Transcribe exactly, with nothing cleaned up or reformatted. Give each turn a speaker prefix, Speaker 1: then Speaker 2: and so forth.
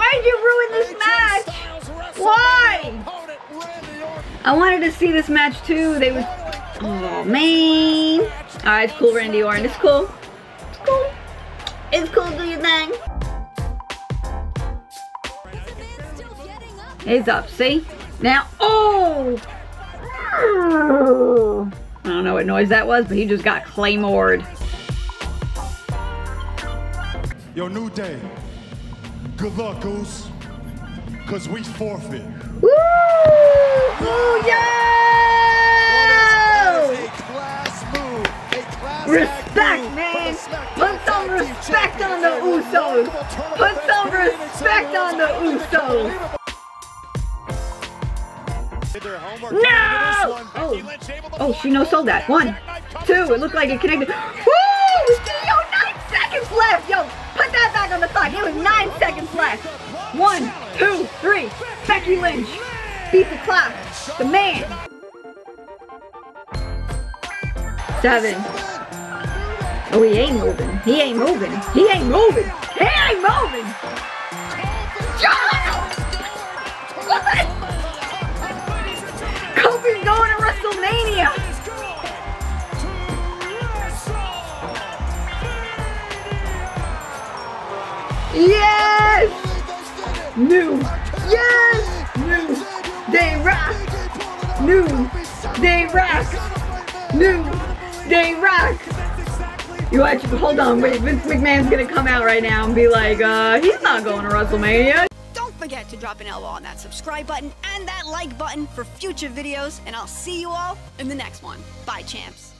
Speaker 1: Why'd you ruin this match? Why? I wanted to see this match too. They was. Oh man. Alright, it's cool, Randy Orton. It's cool. It's cool. It's cool, do your thing. He's up, see? Now, oh! I don't know what noise that was, but he just got claymored.
Speaker 2: Yo, New Day. Good luck, Goose. Cause we forfeit.
Speaker 1: Woo! Woo, yo! Respect, man! Put some respect on the Usos! Put some respect on the Usos! No! Oh, oh, she no-sold that. One, two, it looked like it connected. Woo! Yo, nine seconds left! Yo, put that back on the clock. It was nine seconds left. One, two, three. Becky Lynch. Beat the clock. The man. Seven. Oh, he ain't moving. He ain't moving. He ain't moving. He ain't moving. What? Kofi's going to WrestleMania. Yes. New. Yes. New. Day rock. New. Day rock. New. Day rock. You watch, hold on, wait, Vince McMahon's gonna come out right now and be like, uh, he's not going to WrestleMania.
Speaker 3: Don't forget to drop an elbow on that subscribe button and that like button for future videos, and I'll see you all in the next one. Bye, champs.